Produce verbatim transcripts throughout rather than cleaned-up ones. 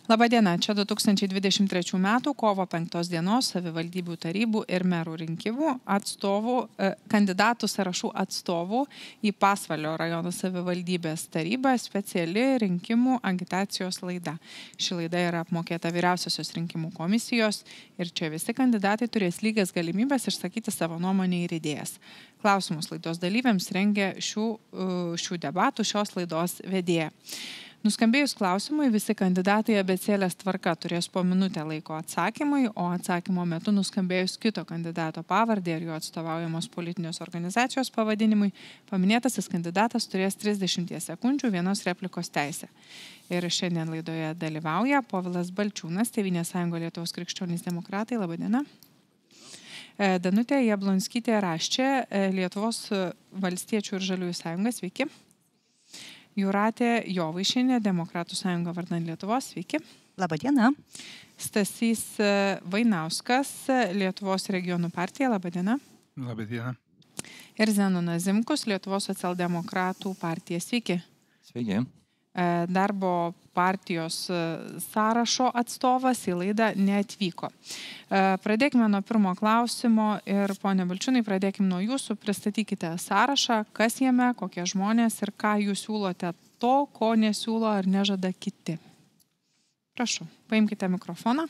Labadiena, čia du tūkstančiai dvidešimt trečių metų kovo penktos dienos savivaldybių tarybų ir merų rinkimų atstovų, e, kandidatų sąrašų atstovų į Pasvalio rajono savivaldybės tarybą speciali rinkimų agitacijos laida. Ši laida yra apmokėta Vyriausiosios rinkimų komisijos ir čia visi kandidatai turės lygias galimybės išsakyti savo nuomonę ir idėjas. Klausimus laidos dalyviams rengia šių, šių debatų šios laidos vedėja. Nuskambėjus klausimui, visi kandidatai abėcėlės tvarka turės po minutę laiko atsakymui, o atsakymo metu nuskambėjus kito kandidato pavardė ir jo atstovaujamos politinės organizacijos pavadinimui, paminėtasis kandidatas turės trisdešimt sekundžių vienos replikos teisę. Ir šiandien laidoje dalyvauja Povilas Balčiūnas, Tėvynės sąjunga Lietuvos krikščionys demokratai. Labadiena. Danutė Jablonskytė Raščė, Lietuvos valstiečių ir žaliųjų sąjunga. Sveiki. Jūratė Jovaišienė, Demokratų sąjunga vardan Lietuvos. Sveiki. Labadiena. Stasys Vainauskas, Lietuvos regionų partija. Labadiena. Labadiena. Ir Zenonas Zimkus, Lietuvos socialdemokratų partija. Sveiki. Sveiki. Darbo partijos sąrašo atstovas į laidą neatvyko. Pradėkime nuo pirmo klausimo ir, ponia Balčiūnai, pradėkime nuo jūsų. Pristatykite sąrašą, kas jame, kokie žmonės ir ką jūs siūlote to, ko nesiūlo ar nežada kiti. Prašau, paimkite mikrofoną.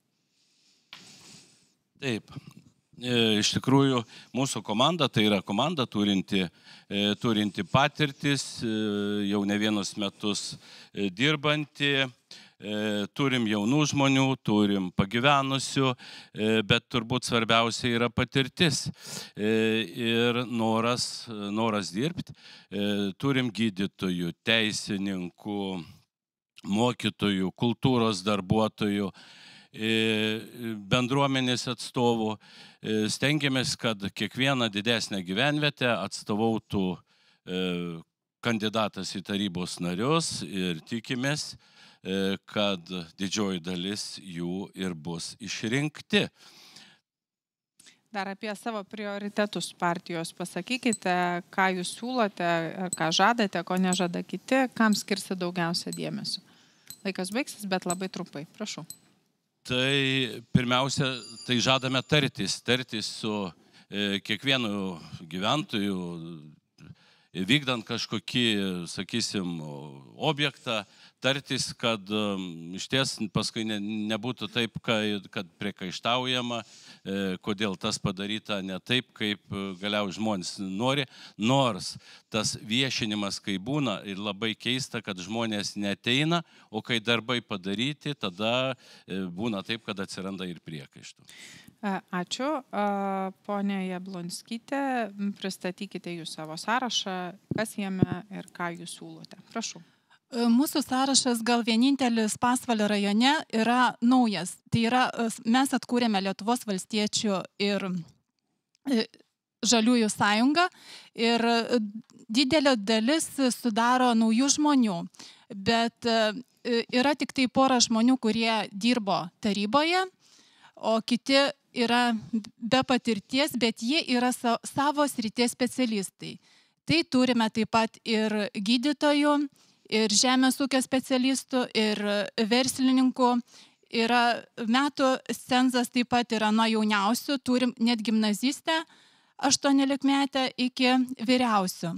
Taip. Iš tikrųjų, mūsų komanda, tai yra komanda turinti, turinti patirtis, jau ne vienus metus dirbanti, turim jaunų žmonių, turim pagyvenusių, bet turbūt svarbiausia yra patirtis ir noras, noras dirbti. Turim gydytojų, teisininkų, mokytojų, kultūros darbuotojų, bendruomenės atstovų. Stengiamės, kad kiekvieną didesnę gyvenvietę atstovautų kandidatas į tarybos narius ir tikimės, kad didžioji dalis jų ir bus išrinkti. Dar apie savo prioritetus partijos pasakykite, ką jūs siūlote, ką žadate, ko nežada kiti, kam skirsi daugiausia dėmesio. Laikas baigsis, bet labai trumpai. Prašau. Tai pirmiausia, tai žadame tartis, tartis su e, kiekvienu gyventoju, vykdant kažkokį, sakysim, objektą, tartis, kad um, iš ties paskui ne, nebūtų taip, kad, kad priekaištaujama, e, kodėl tas padaryta ne taip, kaip galiausiai žmonės nori, nors tas viešinimas, kai būna, ir labai keista, kad žmonės neteina, o kai darbai padaryti, tada e, būna taip, kad atsiranda ir priekaištų. Ačiū. Ponia Jablonskytė, pristatykite jūs savo sąrašą, kas jame ir ką jūs siūlote. Prašau. Mūsų sąrašas gal vienintelis Pasvalio rajone yra naujas. Tai yra, mes atkūrėme Lietuvos valstiečių ir žaliųjų sąjungą ir didelė dalis sudaro naujų žmonių, bet yra tik tai pora žmonių, kurie dirbo taryboje, o kiti yra be patirties, bet jie yra savo srities specialistai. Tai turime taip pat ir gydytojų, ir žemės ūkio specialistų, ir verslininkų. Yra metų cenzas taip pat yra nuo jauniausių, turim net gimnazistę aštuoniolikmetę iki vyriausių.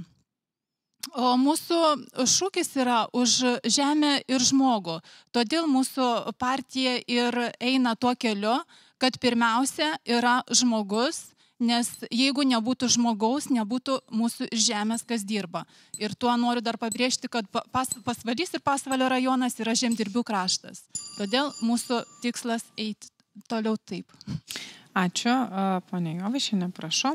O mūsų šūkis yra už žemę ir žmogų. Todėl mūsų partija ir eina tuo keliu, kad pirmiausia yra žmogus, nes jeigu nebūtų žmogaus, nebūtų mūsų žemės, kas dirba. Ir tuo noriu dar pabrėžti, kad pas, Pasvalys ir Pasvalio rajonas yra žemdirbių kraštas. Todėl mūsų tikslas eiti toliau taip. Ačiū. Ponia Jovaišienė, prašau.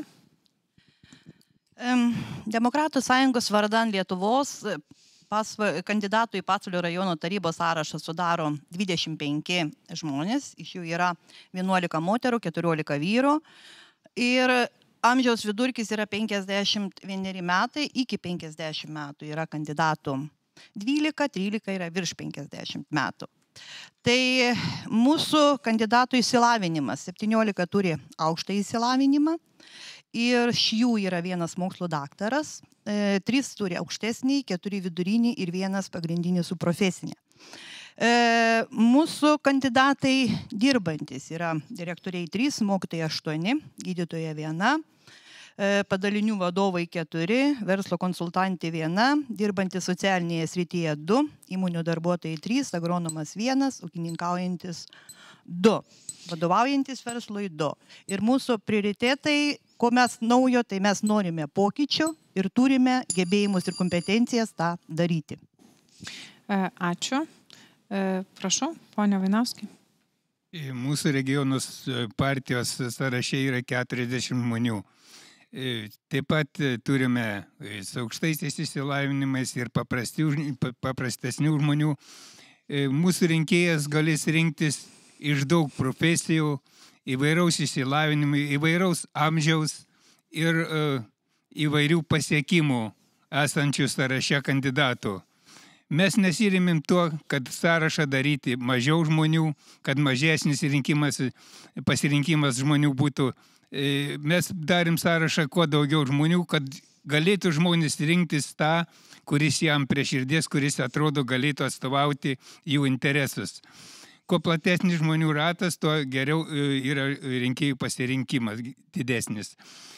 Demokratų sąjungos vardan Lietuvos pasva, kandidatų į Pasvalio rajono tarybos sąrašą sudaro dvidešimt penki žmonės, iš jų yra vienuolika moterų, keturiolika vyrų. Ir amžiaus vidurkis yra penkiasdešimt vieneri metai, iki penkiasdešimt metų yra kandidatų dvylika, trylika yra virš penkiasdešimt metų. Tai mūsų kandidatų išsilavinimas, septyniolika turi aukštą išsilavinimą ir iš jų yra vienas mokslo daktaras, e, trys turi aukštesnį, keturi vidurinį ir vienas pagrindinį su profesinė. Mūsų kandidatai dirbantis yra direktoriai trys, mokytojai aštuoni, gydytoja viena, padalinių vadovai keturi, verslo konsultantė viena, dirbantis socialinėje srityje du, įmonių darbuotojai trys, agronomas vienas, ūkininkaujantis du, vadovaujantis verslui du. Ir mūsų prioritetai, ko mes naujo, tai mes norime pokyčių ir turime gebėjimus ir kompetencijas tą daryti. Ačiū. Prašau, ponia Vainauskai. Mūsų regionus partijos sąraše yra keturiasdešimt žmonių. Taip pat turime su aukštaisiais išsilavinimais ir paprastesnių žmonių. Mūsų rinkėjas galės rinktis iš daug profesijų, įvairaus išsilavinimų, įvairaus amžiaus ir įvairių pasiekimų esančių sąraše kandidatų. Mes nesirimim tuo, kad sąrašą daryti mažiau žmonių, kad mažesnis pasirinkimas žmonių būtų. Mes darim sąrašą kuo daugiau žmonių, kad galėtų žmonės rinktis tą, kuris jam prie širdies, kuris atrodo galėtų atstovauti jų interesus. Kuo platesnis žmonių ratas, tuo geriau yra rinkėjų pasirinkimas didesnis.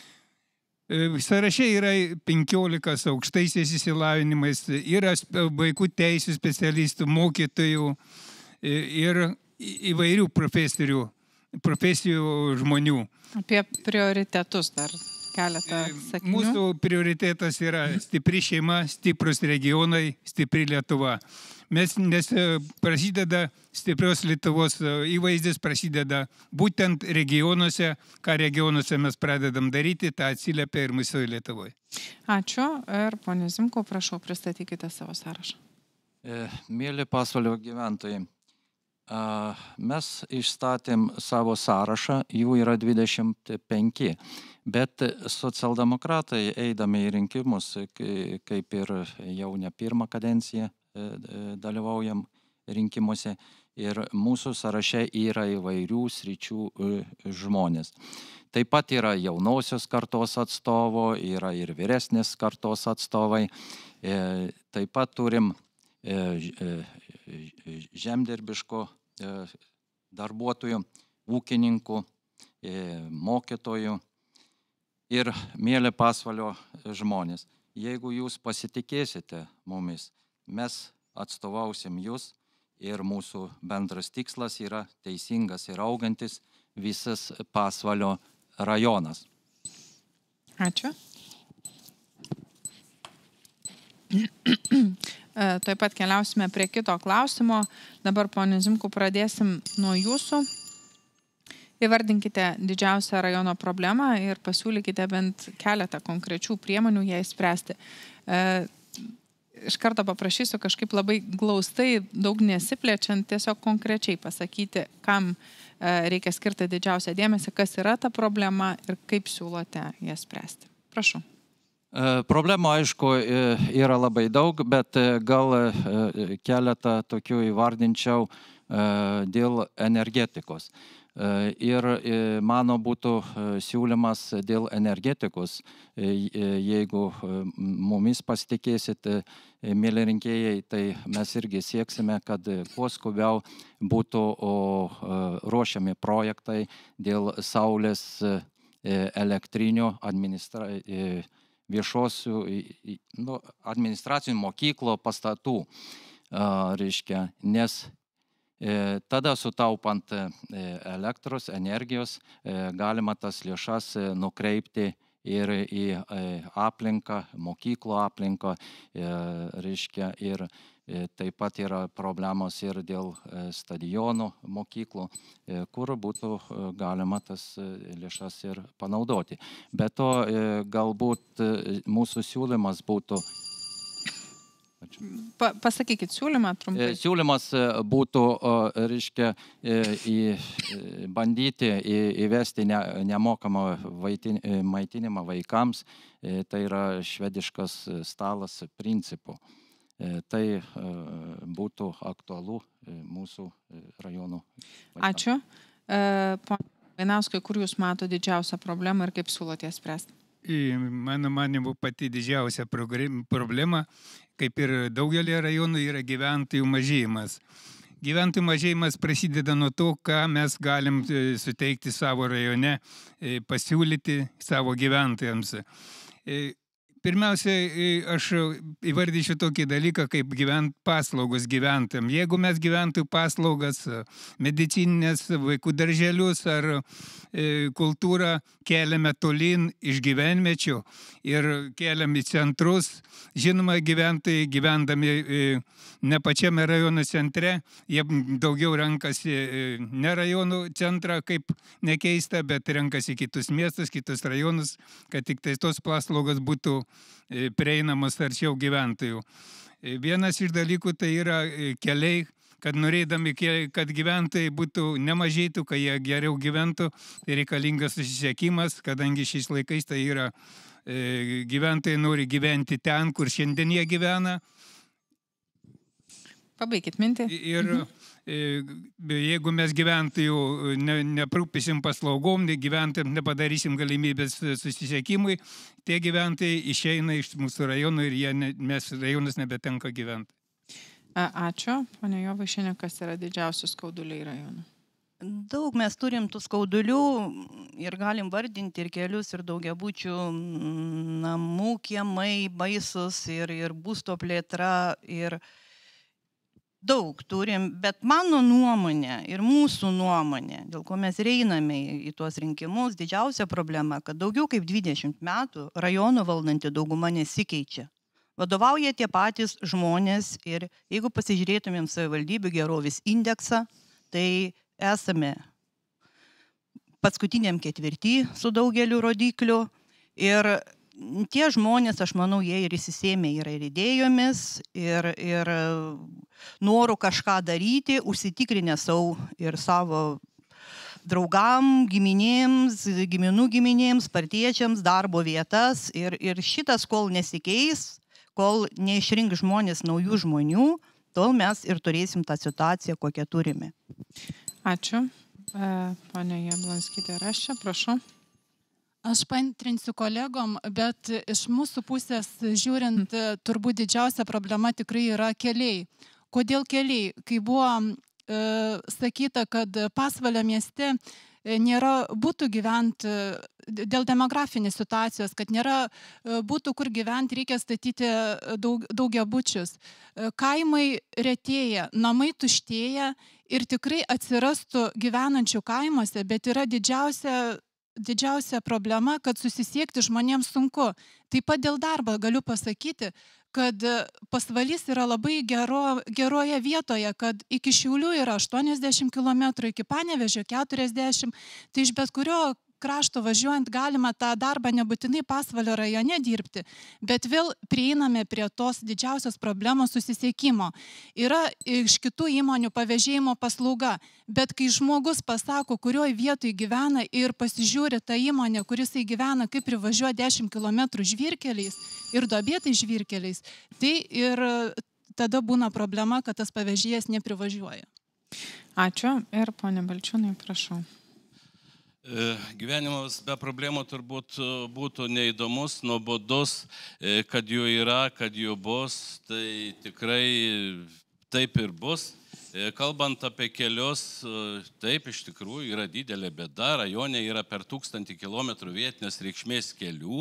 Sąraše yra penkiolika su aukštaisiais išsilavinimais, yra vaikų teisių specialistų, mokytojų ir įvairių profesijų, profesijų žmonių. Apie prioritetus dar keletą sakinių. Mūsų prioritetas yra stipri šeima, stiprus regionai, stipri Lietuva. Mes, nes prasideda stiprios Lietuvos įvaizdis, prasideda būtent regionuose, ką regionuose mes pradedam daryti, tą atsiliepia ir mūsų Lietuvoje. Ačiū. Ir ponė Zimko, prašau, pristatykite savo sąrašą. Mėly Pasvalio gyventojai, mes išstatėm savo sąrašą, jų yra dvidešimt penki, bet socialdemokratai eidami į rinkimus, kaip ir jau ne pirmą kadenciją, dalyvaujam rinkimuose ir mūsų sąraše yra įvairių sričių žmonės. Taip pat yra jaunosios kartos atstovo, yra ir vyresnės kartos atstovai. Taip pat turim žemdirbiško darbuotojų, ūkininkų, mokytojų ir mėly Pasvalio žmonės. Jeigu jūs pasitikėsite mumis, mes atstovausim jūs ir mūsų bendras tikslas yra teisingas ir augantis visas Pasvalio rajonas. Ačiū. Taip pat keliausime prie kito klausimo. Dabar, ponė Zimku, pradėsim nuo jūsų. Įvardinkite didžiausią rajono problemą ir pasiūlykite bent keletą konkrečių priemonių ją išspręsti. Iš karto paprašysiu kažkaip labai glaustai, daug nesiplečiant, tiesiog konkrečiai pasakyti, kam reikia skirti didžiausią dėmesį, kas yra ta problema ir kaip siūlote ją spręsti. Prašau. Problemų, aišku, yra labai daug, bet gal keletą tokių įvardinčiau dėl energetikos. Ir mano būtų siūlymas dėl energetikos, jeigu mumis pasitikėsit, mėly rinkėjai, tai mes irgi sieksime, kad kuo skubiau būtų ruošiami projektai dėl saulės elektrinių administra... viešosių nu, administracinių mokyklų pastatų, reiškia, nes tada sutaupant elektros energijos galima tas lėšas nukreipti ir į aplinką, mokyklų aplinką, reiškia, ir taip pat yra problemos ir dėl stadionų mokyklų, kur būtų galima tas lėšas ir panaudoti. Bet to galbūt mūsų siūlymas būtų... Pa, pasakykit siūlymą trumpai. Siūlymas būtų, reiškia, į, bandyti į, įvesti ne, nemokamą vaitin, maitinimą vaikams. Tai yra švediškas stalas principų. Tai būtų aktualu mūsų rajonų vaikams. Ačiū. Pone Vainauskai, kur jūs mato didžiausią problemą ir kaip siūlote ją spręsti? Mano manimu, pati didžiausia problema, kaip ir daugelį rajonų, yra gyventojų mažėjimas. gyventojų mažėjimas prasideda nuo to, ką mes galim suteikti savo rajone, pasiūlyti savo gyventojams. Pirmiausia, aš įvardyčiau tokį dalyką, kaip gyvent, paslaugos gyventojams. Jeigu mes gyventojų paslaugas, medicininės, vaikų darželius ar e, kultūrą keliame tolyn iš gyvenmečių ir keliam į centrus, žinoma, gyventojai gyvendami e, ne pačiame rajono centre, jie daugiau renkasi e, ne rajonų centrą, kaip nekeista, bet renkasi kitus miestus, kitus rajonus, kad tik tai tos paslaugos būtų prieinamos arčiau gyventojų. Vienas iš dalykų tai yra keliai, kad norėdami, kad gyventojai būtų nemažėtų, kad jie geriau gyventų, tai reikalingas susisiekimas, kadangi šiais laikais tai yra gyventojai nori gyventi ten, kur šiandien jie gyvena. Pabaikit mintį. Ir jeigu mes gyventojų ne, neprūpysim paslaugom, gyventojams nepadarysim galimybės susisiekimui, tie gyventojai išeina iš mūsų rajonų ir jie ne, mes rajonas nebetenka gyventi. Ačiū. Pane Jovaišienė, kas yra didžiausios skauduliai rajonų? Daug mes turim tų skaudulių ir galim vardinti ir kelius, ir daugiabučių namų kiemai baisus, ir, ir būsto plėtra, ir daug turim, bet mano nuomonė ir mūsų nuomonė, dėl ko mes einame į tuos rinkimus, didžiausia problema, kad daugiau kaip dvidešimt metų rajono valdanti dauguma nesikeičia. Vadovauja tie patys žmonės ir jeigu pasižiūrėtumėm savivaldybių gerovės indeksą, tai esame paskutiniam ketvirtį su daugeliu rodiklių ir tie žmonės, aš manau, jie ir įsisėmė yra ir idėjomis, ir, ir noru kažką daryti, užsitikrinę savo ir savo draugam, giminėms, giminų giminėms, partiečiams, darbo vietas. Ir, ir šitas, kol nesikeis, kol neišrink žmonės naujų žmonių, tol mes ir turėsim tą situaciją, kokią turime. Ačiū. Pane Jablonskytė Raščia, prašau. Aš paantrinsiu kolegom, bet iš mūsų pusės žiūrint, turbūt didžiausia problema tikrai yra keliai. Kodėl keliai? Kai buvo e, sakyta, kad Pasvalio mieste nėra būtų gyventi dėl demografinės situacijos, kad nėra būtų kur gyventi, reikia statyti daug, daugiabučius. Kaimai retėja, namai tuštėja ir tikrai atsirastų gyvenančių kaimuose, bet yra didžiausia Didžiausia problema, kad susisiekti žmonėms sunku. Taip pat dėl darbo galiu pasakyti, kad Pasvalys yra labai gero, geroje vietoje, kad iki Šiaulių yra aštuoniasdešimt kilometrų, iki Panevėžio keturiasdešimt, tai iš bet kurio krašto važiuojant galima tą darbą nebūtinai Pasvalio rajone dirbti, bet vėl prieiname prie tos didžiausios problemos susisiekimo. Yra iš kitų įmonių pavėžėjimo paslauga, bet kai žmogus pasako, kurioje vietoje gyvena ir pasižiūri tą įmonę, kuris gyvena, kaip privažiuoja dešimt kilometrų žvyrkeliais ir duobėtais žvyrkeliais, tai ir tada būna problema, kad tas pavėžėjas neprivažiuoja. Ačiū ir ponė Balčiūnai, prašau. Gyvenimas be problemų turbūt būtų neįdomus, nuobodus, kad jų yra, kad jų bus, tai tikrai taip ir bus. Kalbant apie kelius, taip iš tikrųjų yra didelė bėda, rajone yra per tūkstantį kilometrų vietinės reikšmės kelių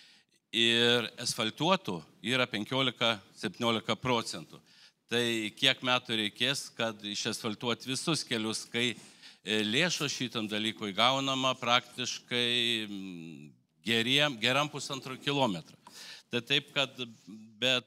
ir asfaltuotų yra penkiolika septyniolika procentų. Tai kiek metų reikės, kad išasfaltuoti visus kelius, kai lėšos šitam dalykui gaunama praktiškai geriem, geram pusantro kilometrą. Tai taip, kad, bet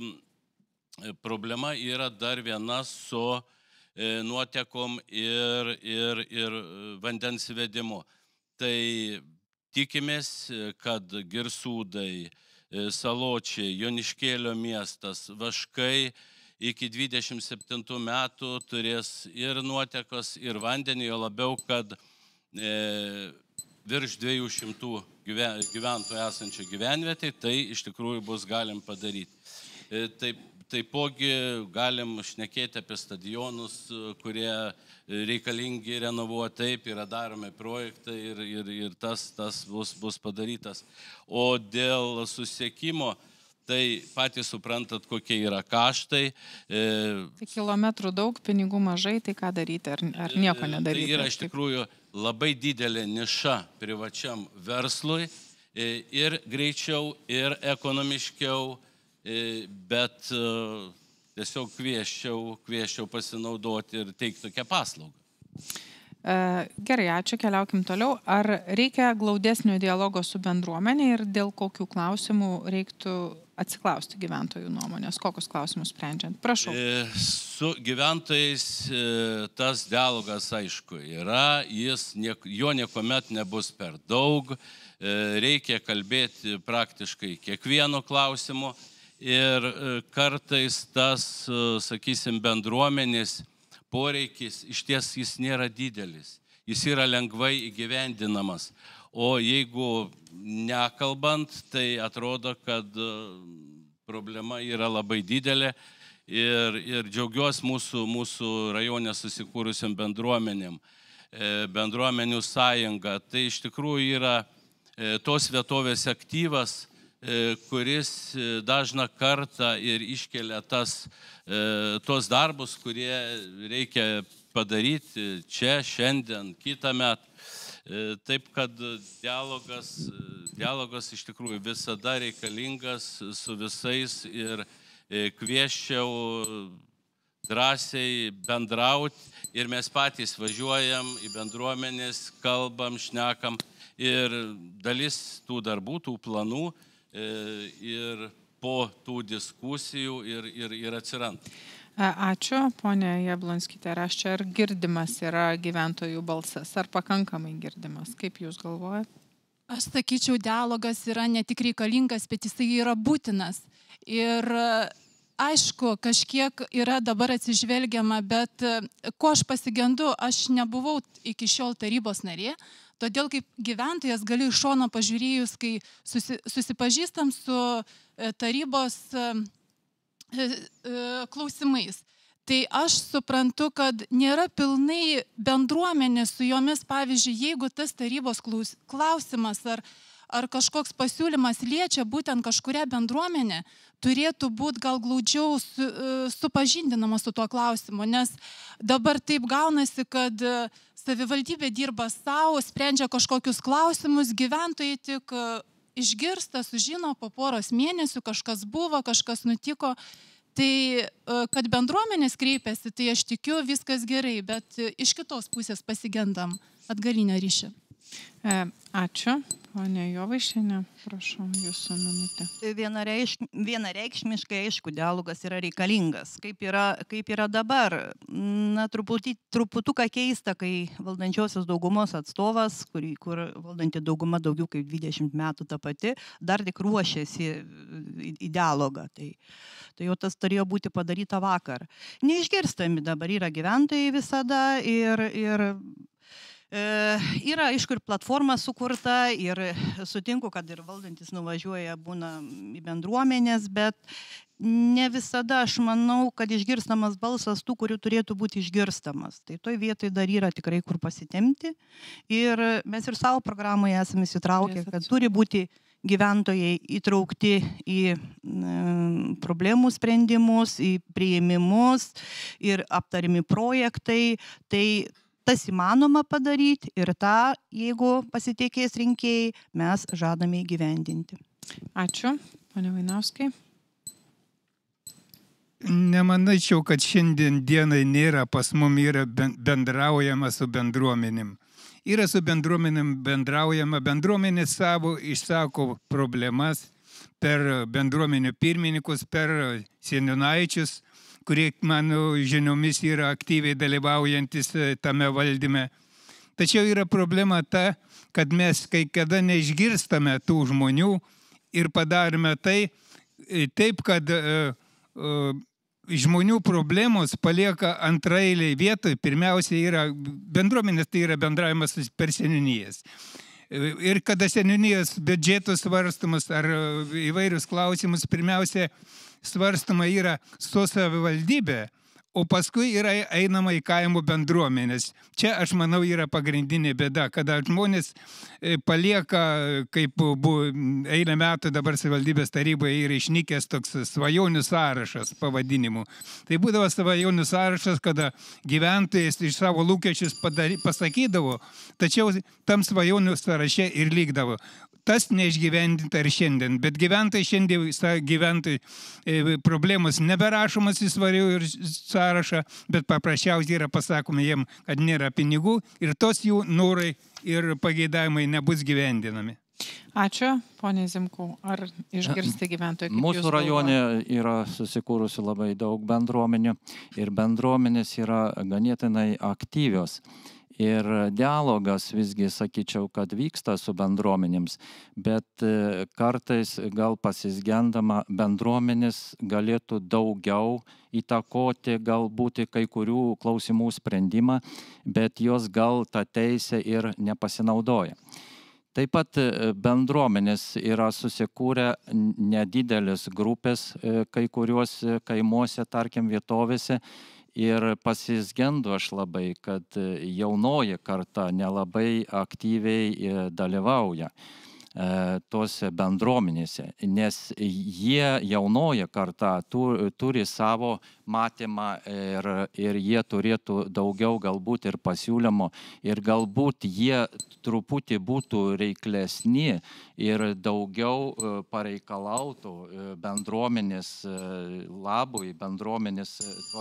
problema yra dar viena su nuotekom ir, ir, ir vandens įvedimu. Tai tikimės, kad Girsūdai, Saločiai, Joniškėlio miestas, Vaškai iki dvidešimt septintų metų turės ir nuotekos, ir vandenį, jo labiau, kad e, virš dviejų šimtų gyventojų esančių gyvenvietė, tai iš tikrųjų bus galim padaryti. E, taip, taipogi galim šnekėti apie stadionus, kurie reikalingi renovuoti, taip yra daromi projektai ir, ir, ir tas, tas bus, bus padarytas. O dėl susiekimo, tai patys suprantat, kokie yra kaštai. Tai kilometrų daug, pinigų mažai, tai ką daryti, ar, ar nieko nedaryti? Tai yra iš tikrųjų labai didelė niša privačiam verslui ir greičiau, ir ekonomiškiau, bet tiesiog kvieščiau, kvieščiau pasinaudoti ir teikti tokią paslaugą. Gerai, ačiū, keliaukim toliau. Ar reikia glaudesnio dialogo su bendruomenė ir dėl kokių klausimų reiktų atsiklausti gyventojų nuomonės? Kokius klausimus sprendžiant? Prašau. Su gyventojais tas dialogas, aišku, yra, jis, jo niekuomet nebus per daug, reikia kalbėti praktiškai kiekvieno klausimu ir kartais tas, sakysim, bendruomenės poreikis iš ties jis nėra didelis, jis yra lengvai įgyvendinamas, o jeigu nekalbant, tai atrodo, kad problema yra labai didelė ir, ir džiaugiuosi mūsų, mūsų rajone susikūrusiam bendruomenėm, bendruomenių sąjunga, tai iš tikrųjų yra tos vietovės aktyvas, kuris dažną kartą ir iškelia tas, tos darbus, kurie reikia padaryti čia, šiandien, kitą metą. Taip, kad dialogas, dialogas iš tikrųjų visada reikalingas su visais ir kvieščiau drąsiai bendrauti ir mes patys važiuojam į bendruomenės, kalbam, šnekam ir dalis tų darbų, tų planų ir po tų diskusijų ir, ir, ir atsiranda. Ačiū, ponė Jablonskytė. Ar čia ar girdimas yra gyventojų balsas, ar pakankamai girdimas? Kaip jūs galvojate? Aš sakyčiau, dialogas yra ne tik reikalingas, bet jisai yra būtinas. Ir aišku, kažkiek yra dabar atsižvelgiama, bet ko aš pasigendu, aš nebuvau iki šiol tarybos narė, todėl kaip gyventojas galiu iš šono pažiūrėjus, kai susi, susipažįstam su tarybos klausimais. Tai aš suprantu, kad nėra pilnai bendruomenė su jomis, pavyzdžiui, jeigu tas tarybos klausimas ar, ar kažkoks pasiūlymas liečia būtent kažkuria bendruomenė, turėtų būti gal glaudžiau su, supažindinama su tuo klausimu, nes dabar taip gaunasi, kad savivaldybė dirba savo, sprendžia kažkokius klausimus, gyventojai tik išgirsta, sužino po poros mėnesių, kažkas buvo, kažkas nutiko. Tai, kad bendruomenės kreipiasi, tai aš tikiu, viskas gerai, bet iš kitos pusės pasigendam atgalinio ryšį. Ačiū. Pone Jovaišienė, prašau, jūsų minutė. Vienareikš, vienareikšmiškai, aišku, dialogas yra reikalingas. Kaip yra, kaip yra dabar? Na, truputį, truputuką keista, kai valdančiosios daugumos atstovas, kur, kur valdanti dauguma daugiau kaip dvidešimt metų ta pati, dar tik ruošiasi į, į dialogą. Tai, tai jau tas turėjo būti padaryta vakar. Neišgirstami dabar yra gyventojai visada ir... ir Yra, aišku, ir platforma sukurta ir sutinku, kad ir valdantis nuvažiuoja būna į bendruomenės, bet ne visada aš manau, kad išgirstamas balsas tų, kurių turėtų būti išgirstamas. Tai toj vietoj dar yra tikrai kur pasitemti ir mes ir savo programoje esame įsitraukę, kad turi būti gyventojai įtraukti į problemų sprendimus, į priėmimus ir aptarimi projektai. Tai tas įmanoma padaryti ir tą, jeigu pasitikės rinkėjai, mes žadame įgyvendinti. Ačiū. Pone Vainauskai. Nemanyčiau, kad šiandien dienai nėra, pas mum yra bendraujama su bendruomenėm. Yra su bendruomenėm bendraujama, bendruomenė savo išsako problemas per bendruomenių pirmininkus, per seniūnaičius, kurie, mano žiniomis, yra aktyviai dalyvaujantis tame valdyme. Tačiau yra problema ta, kad mes kai kada neišgirstame tų žmonių ir padarome tai taip, kad uh, uh, žmonių problemos palieka antraeiliai vietoj. Pirmiausia yra bendruomenės, tai yra bendravimas per seniūnijas. Ir kada seniūnijos biudžetus svarstomus ar įvairius klausimus, pirmiausia, svarstama yra su savivaldybė, o paskui yra einama į kaimo bendruomenės. Čia, aš manau, yra pagrindinė bėda, kada žmonės palieka, kaip buvo eilę metų dabar savivaldybės taryboje yra išnykęs toks svajonių sąrašas pavadinimu. Tai būdavo svajonių sąrašas, kada gyventojas iš savo lūkesčius padary, pasakydavo, tačiau tam svajonių sąraše ir lygdavo. Tas neišgyvendinta ir šiandien, bet gyventojai šiandien gyventojai problemos neberašomas į svajonių sąrašą, bet paprasčiausiai yra pasakoma jiem, kad nėra pinigų ir tos jų norai ir pageidavimai nebus gyvendinami. Ačiū, ponė Zimkau. Ar išgirsti gyventojai? Mūsų rajone yra susikūrusi labai daug bendruomenių ir bendruomenės yra ganėtinai aktyvios. Ir dialogas visgi, sakyčiau, kad vyksta su bendruomenėms, bet kartais gal pasisgendama bendruomenės galėtų daugiau įtakoti galbūt kai kurių klausimų sprendimą, bet jos gal tą teisę ir nepasinaudoja. Taip pat bendruomenės yra susikūrę nedidelis grupės kai kuriuos kaimuose, tarkim, vietovėse. Ir pasisgendu aš labai, kad jaunoji karta nelabai aktyviai dalyvauja tose bendruomenėse, nes jie jaunoji karta turi savo matymą ir, ir jie turėtų daugiau galbūt ir pasiūlymų ir galbūt jie truputį būtų reiklesni ir daugiau pareikalautų bendruomenės labui, bendruomenės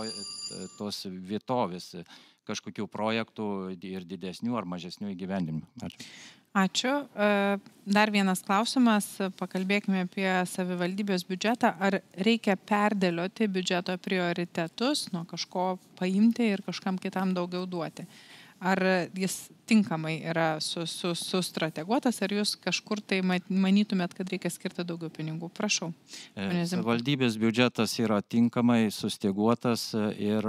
tos vietovės kažkokių projektų ir didesnių ar mažesnių įgyvendinimų. Ačiū. Ačiū. Dar vienas klausimas. Pakalbėkime apie savivaldybės biudžetą. Ar reikia perdėlioti biudžeto prioritetus, nuo kažko paimti ir kažkam kitam daugiau duoti? Ar jis tinkamai yra sustrateguotas, ar jūs kažkur tai manytumėt, kad reikia skirti daugiau pinigų? Prašau. Savivaldybės biudžetas yra tinkamai sustyguotas ir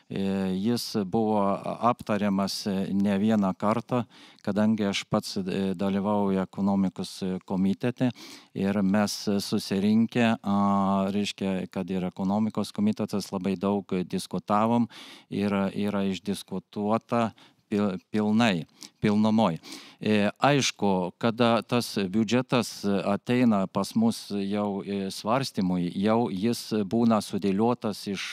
jis buvo aptariamas ne vieną kartą, kadangi aš pats dalyvauju ekonomikos komitete ir mes susirinkę, reiškia, kad ir ekonomikos komitetas labai daug diskutavom ir yra išdiskutuota pilnai, pilnumoj. Aišku, kada tas biudžetas ateina pas mus jau svarstymui, jau jis būna sudėliotas iš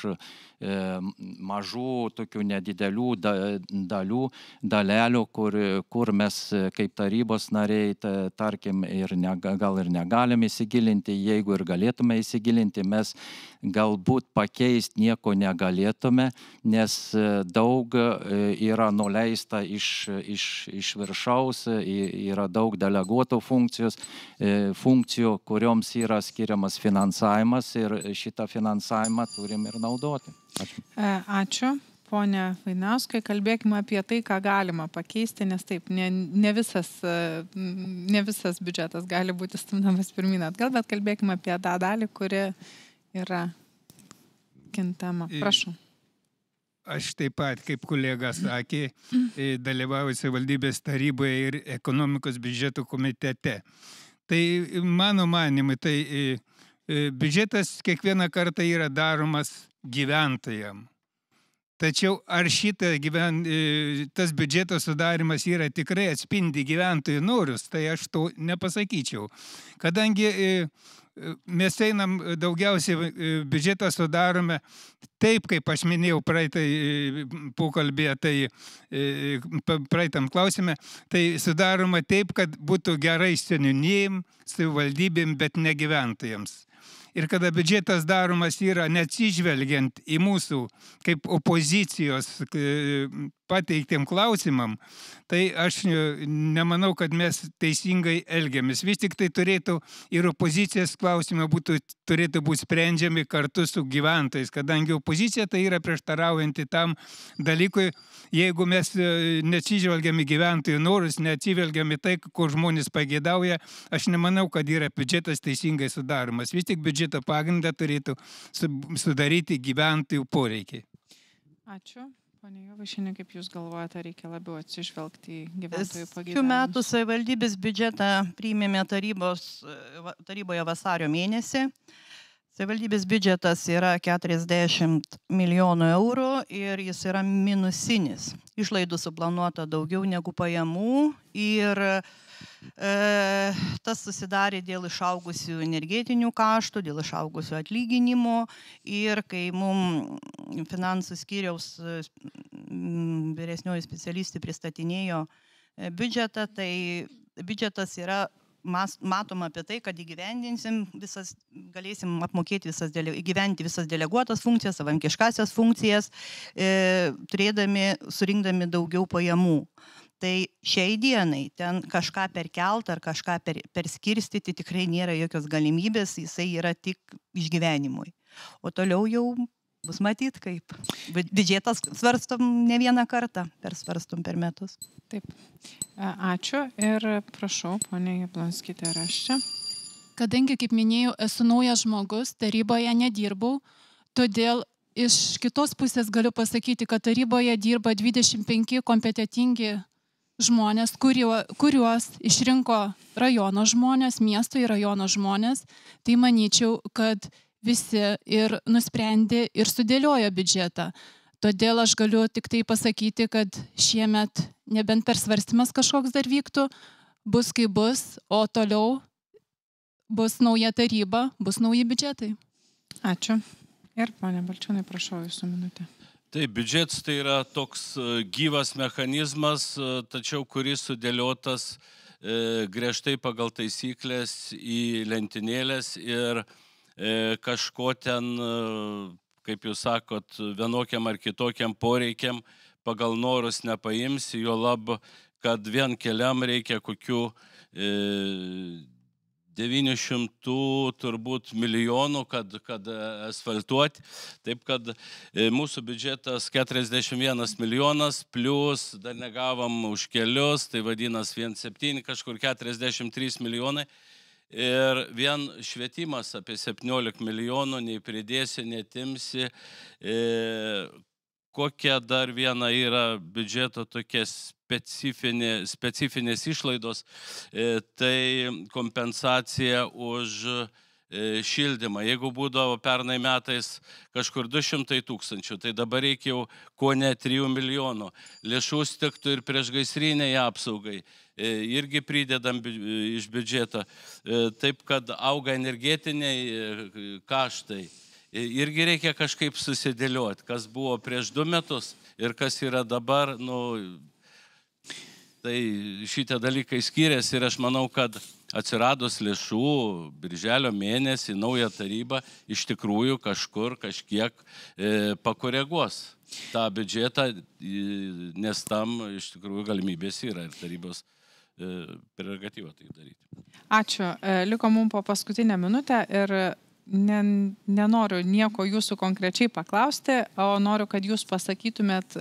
mažų, tokių nedidelių dalių, dalelių, kur, kur mes kaip tarybos nariai, tarkim, ir ne, gal ir negalim įsigilinti, jeigu ir galėtume įsigilinti, mes galbūt pakeisti nieko negalėtume, nes daug yra nuleista iš, iš, iš viršaus, yra daug deleguotų funkcijos, funkcijų, kurioms yra skiriamas finansavimas ir šitą finansavimą turim ir naudoti. Ačiū. Ačiū. Pone Vainauskai, kalbėkime apie tai, ką galima pakeisti, nes taip, ne, ne, visas, ne visas biudžetas gali būti stumdamas pirmyn atgal, bet kalbėkime apie tą dalį, kuri yra kintama. Prašau. Aš taip pat, kaip kolega sakė, dalyvauju savivaldybės taryboje ir ekonomikos biudžeto komitete. Tai mano manimu, tai biudžetas kiekvieną kartą yra daromas gyventojam. Tačiau ar šitą gyven, tas biudžeto sudarimas yra tikrai atspindi gyventojų norus, tai aš to nepasakyčiau. Kadangi mes einam daugiausiai biudžetą sudarome taip, kaip aš minėjau praeitai pokalbėje, tai praeitam klausime, tai sudaroma taip, kad būtų gerai seniūnijim, savivaldybėm, bet ne gyventojams. Ir kada biudžetas daromas yra neatsižvelgiant į mūsų kaip opozicijos pateiktiem klausimam, tai aš nemanau, kad mes teisingai elgiamės. Vis tik tai turėtų ir opozicijos klausimai būtų, turėtų būti sprendžiami kartu su gyventojais, kadangi opozicija tai yra prieštaraujanti tam dalykui, jeigu mes neatsižvelgiam į gyventojų norus, neatsižvelgiam į tai, ko žmonės pageidauja, aš nemanau, kad yra biudžetas teisingai sudaromas. Vis tik biudžeto pagrindą turėtų sudaryti gyventojų poreikiai. Ačiū. Pane Jovaišienė, kaip Jūs galvojate, reikia labiau atsižvelgti į gyventojų pageidavimus? Šių metų savivaldybės biudžetą priėmėme tarybos, taryboje vasario mėnesį. Savivaldybės biudžetas yra keturiasdešimt milijonų eurų ir jis yra minusinis. Išlaidų suplanuota daugiau negu pajamų ir e, tas susidarė dėl išaugusių energetinių kaštų, dėl išaugusių atlyginimų ir kai mums finansų skyriaus vyresnioji specialistė pristatinėjo biudžetą, tai biudžetas yra Mas, matom apie tai, kad įgyvendinsim visas, galėsim apmokėti visas, įgyventi visas deleguotas funkcijas, savankiškasias funkcijas, e, turėdami, surinkdami daugiau pajamų. Tai šiai dienai ten kažką perkelt ar kažką per, perskirstyti tikrai nėra jokios galimybės, jisai yra tik išgyvenimui. O toliau jau bus matyt, kaip. Biudžetas svarstom ne vieną kartą, persvarstom per metus. Taip. Ačiū ir prašau, ponia Jablonskytė, raščia. Kadangi, kaip minėjau, esu naujas žmogus, taryboje nedirbau, todėl iš kitos pusės galiu pasakyti, kad taryboje dirba dvidešimt penki kompetentingi žmonės, kurio, kuriuos išrinko rajono žmonės, miesto ir rajono žmonės. Tai manyčiau, kad visi ir nusprendė ir sudėliojo biudžetą. Todėl aš galiu tik tai pasakyti, kad šiemet nebent persvarstymas kažkoks dar vyktų, bus kaip bus, o toliau bus nauja taryba, bus nauji biudžetai. Ačiū. Ir ponia Balčiūnai, prašau jūsų minutę. Taip, biudžetas tai yra toks gyvas mechanizmas, tačiau kuris sudėliotas e, griežtai pagal taisyklės į lentynėlės ir e, kažko ten, kaip jūs sakot, vienokiam ar kitokiam poreikiam pagal norus nepaimsi, jo lab, kad vien keliam reikia kokių e, devynių šimtų turbūt milijonų, kad, kad asfaltuoti. Taip, kad mūsų biudžetas keturiasdešimt vienas milijonas, plus dar negavom už kelius, tai vadinasi vienas septyni, kažkur keturiasdešimt trys milijonai. Ir vien švietimas apie septyniolika milijonų, nei pridėsi, netimsi. E, kokia dar viena yra biudžeto tokia specifinė, specifinės išlaidos, e, tai kompensacija už e, šildymą. Jeigu būdavo pernai metais kažkur du šimtai tūkstančių, tai dabar reikia jau ko ne trijų milijonų. Lėšų stiktų ir priešgaisriniai apsaugai. E, irgi pridedam iš biudžeto. E, taip, kad auga energetiniai e, kaštai. Irgi reikia kažkaip susidėlioti, kas buvo prieš du metus ir kas yra dabar. Nu, tai šitie dalykai skiriasi ir aš manau, kad atsiradus lėšų birželio mėnesį naują tarybą iš tikrųjų kažkur kažkiek e, pakoreguos tą biudžetą, nes tam iš tikrųjų galimybės yra ir tarybos e, prerogatyva tai daryti. Ačiū. Liko mums po paskutinę minutę ir nenoriu nieko jūsų konkrečiai paklausti, o noriu, kad jūs pasakytumėt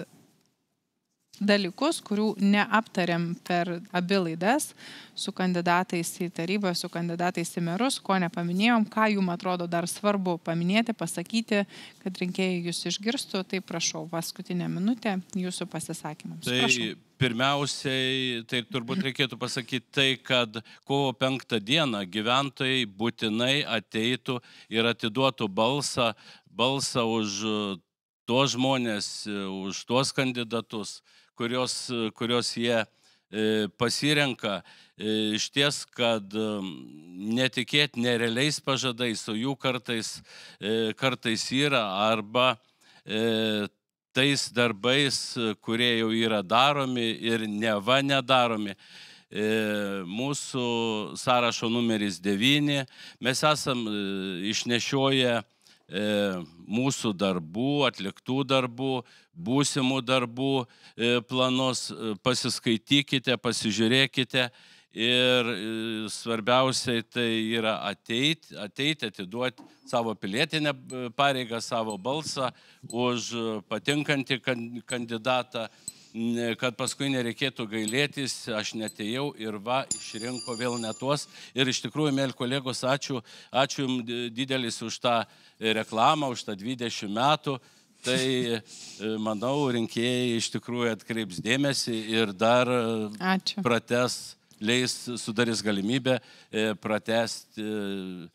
dalykus, kurių neaptarėm per abi laidas su kandidatais į tarybą, su kandidatais į merus, ko nepaminėjom, ką jums atrodo dar svarbu paminėti, pasakyti, kad rinkėjai jūs išgirstų. Tai prašau, paskutinę minutę jūsų pasisakymams. Tai prašau. Pirmiausiai, tai turbūt reikėtų pasakyti tai, kad kovo penktą dieną gyventojai būtinai ateitų ir atiduotų balsą, balsą už tuos žmonės, už tuos kandidatus, kurios, kurios jie e, pasirenka. E, iš ties, kad e, netikėti nerealiais pažadais, o jų kartais, e, kartais yra, arba e, tais darbais, kurie jau yra daromi ir neva nedaromi. E, mūsų sąrašo numeris devyni. Mes esam e, išnešioję e, mūsų darbų, atliktų darbų, būsimų darbų e, planus. Pasiskaitykite, pasižiūrėkite. Ir svarbiausiai tai yra ateiti, ateiti, atiduoti savo pilietinę pareigą, savo balsą už patinkantį kandidatą, kad paskui nereikėtų gailėtis, aš netėjau ir va, išrinko vėl ne tuos. Ir iš tikrųjų, mėly kolegos, ačiū, ačiū jums didelis už tą reklamą, už tą dvidešimt metų. Tai, manau, rinkėjai iš tikrųjų atkreips dėmesį ir dar ačiū. Prates leis, sudarys galimybę pratesti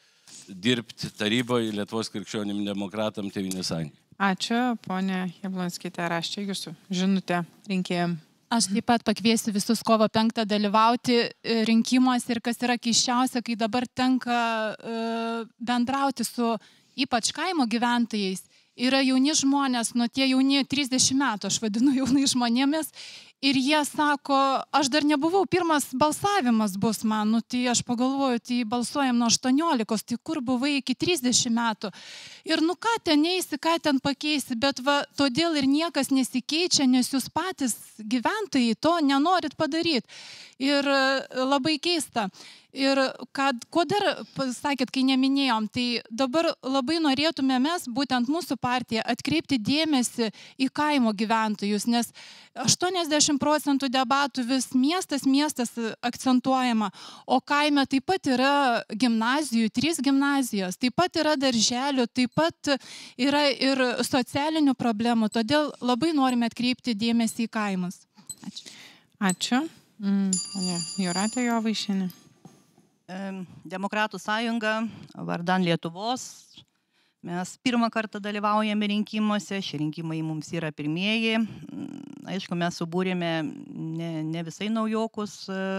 dirbti taryboje Lietuvos krikščionim demokratam Tėvynės sąjungai. Ačiū, ponė Jablonskytė, raščia jūsų žinutę rinkėjam. Aš taip pat pakviesiu visus kovo penktą dalyvauti rinkimuose ir kas yra keisčiausia, kai dabar tenka bendrauti su ypač kaimo gyventojais. Yra jauni žmonės, nu tie jauni trisdešimt metų, aš vadinu jaunai žmonėmis, ir jie sako, aš dar nebuvau, pirmas balsavimas bus man, nu tai aš pagalvoju, tai balsuojam nuo aštuoniolikos, tai kur buvai iki trisdešimt metų. Ir nu ką ten eisi, ką ten pakeisi, bet va, todėl ir niekas nesikeičia, nes jūs patys gyventojai to nenorit padaryti. Ir labai keista. Ir kad, ko dar pasakėt, kai neminėjom, tai dabar labai norėtume mes, būtent mūsų partija, atkreipti dėmesį į kaimo gyventojus, nes aštuoniasdešimt procentų debatų vis miestas, miestas akcentuojama, o kaime taip pat yra gimnazijų, trys gimnazijos, taip pat yra darželių, taip pat yra ir socialinių problemų, todėl labai norime atkreipti dėmesį į kaimus. Ačiū. Ačiū. Mm, Jūratė Jovaišienė. Demokratų sąjunga vardan Lietuvos. Mes pirmą kartą dalyvaujame rinkimuose, šie rinkimai mums yra pirmieji. Aišku, mes subūrėme ne, ne visai naujokus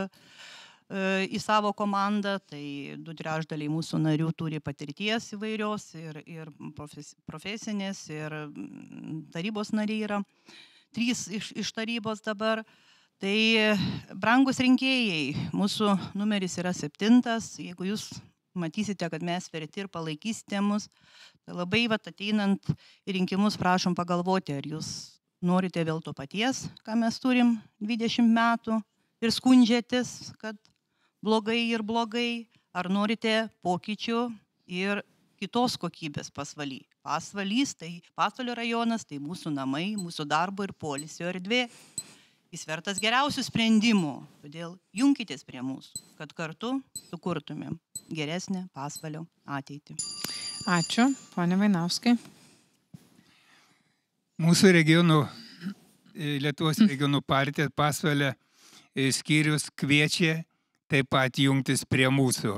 į savo komandą, tai du trečdaliai mūsų narių turi patirties įvairios ir, ir profesinės, ir tarybos nariai yra. Trys iš, iš tarybos dabar. Tai, brangus rinkėjai, mūsų numeris yra septintas, jeigu jūs matysite, kad mes verti ir palaikysite mus, tai labai vat, ateinant į rinkimus prašom pagalvoti, ar jūs norite vėl to paties, ką mes turim dvidešimt metų ir skundžiatės, kad blogai ir blogai, ar norite pokyčių ir kitos kokybės pasvaly. Pasvalys, tai Pasvalio rajonas, tai mūsų namai, mūsų darbo ir poilsio erdvė. Jis vertas geriausių sprendimų, todėl junkitės prie mūsų, kad kartu sukurtumėm geresnę Pasvalio ateitį. Ačiū, ponė Vainauskai. Mūsų regionų, Lietuvos regionų partija Pasvalio skyrius kviečia taip pat jungtis prie mūsų.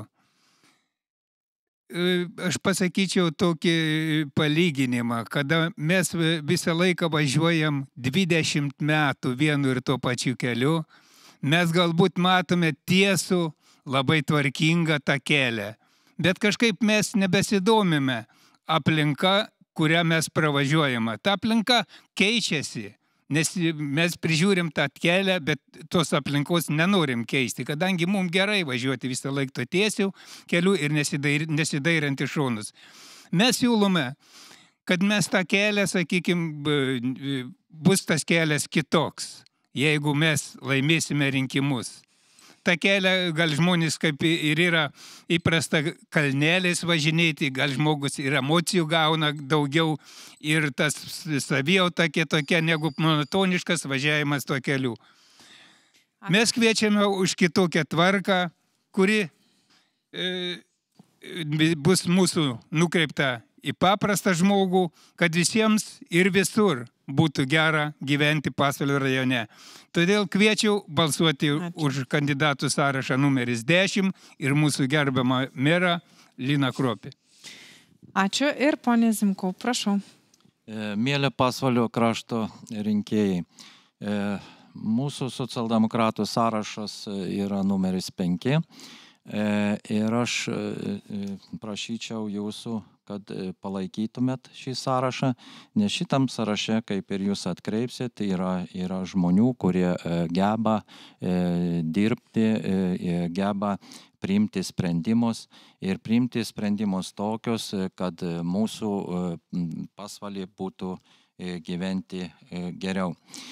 Aš pasakyčiau tokį palyginimą, kada mes visą laiką važiuojam dvidešimt metų vienu ir tuo pačiu keliu, mes galbūt matome tiesų, labai tvarkingą tą kelią, bet kažkaip mes nebesidomime aplinka, kurią mes pravažiuojame. Ta aplinka keičiasi, nes mes prižiūrim tą kelią, bet tos aplinkos nenorim keisti, kadangi mums gerai važiuoti visą laiką to tiesių kelių ir nesidair, nesidairant į šonus. Mes siūlome, kad mes tą kelią, sakykime, bus tas kelias kitoks, jeigu mes laimėsime rinkimus. Ta kelią gal žmonės kaip ir yra įprasta kalneliais važinėti, gal žmogus ir emocijų gauna daugiau ir tas savijauta kitokia negu monotoniškas važiavimas tuo keliu. Mes kviečiame už kitokią tvarką, kuri e, bus mūsų nukreipta į paprastą žmogų, kad visiems ir visur būtų gera gyventi Pasvalio rajone. Todėl kviečiu balsuoti Ačiū. Už kandidatų sąrašą numeris dešimt ir mūsų gerbiamą merą Liną Kruopį. Ačiū ir ponė Zimkau, prašau. Mėly Pasvalio krašto rinkėjai, mūsų socialdemokratų sąrašas yra numeris penki ir aš prašyčiau jūsų, kad palaikytumėt šį sąrašą, nes šitam sąraše, kaip ir jūs atkreipsite, tai yra, yra žmonių, kurie geba dirbti, geba priimti sprendimus ir priimti sprendimus tokios, kad mūsų pasvalį būtų gyventi geriau.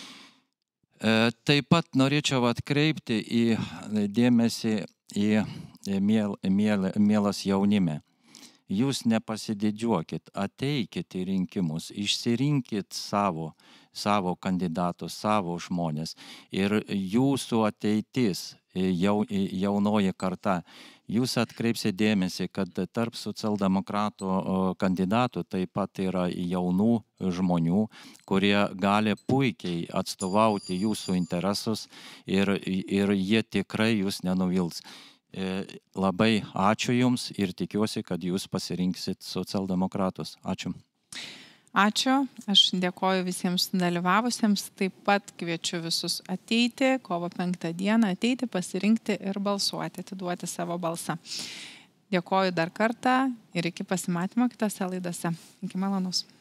Taip pat norėčiau atkreipti į dėmesį į miel, miel, mielas jaunime. Jūs nepasididžiuokit, ateikit į rinkimus, išsirinkit savo, savo kandidatus, savo žmonės ir jūsų ateitis, jau, jaunoji karta, jūs atkreipsite dėmesį, kad tarp socialdemokratų kandidatų taip pat yra jaunų žmonių, kurie gali puikiai atstovauti jūsų interesus ir, ir jie tikrai jūs nenuvils. Labai ačiū Jums ir tikiuosi, kad Jūs pasirinksit socialdemokratus. Ačiū. Ačiū, aš dėkoju visiems dalyvavusiems, taip pat kviečiu visus ateiti, kovo penktą dieną ateiti, pasirinkti ir balsuoti, atiduoti savo balsą. Dėkoju dar kartą ir iki pasimatymo kitose laidose. Iki malonaus.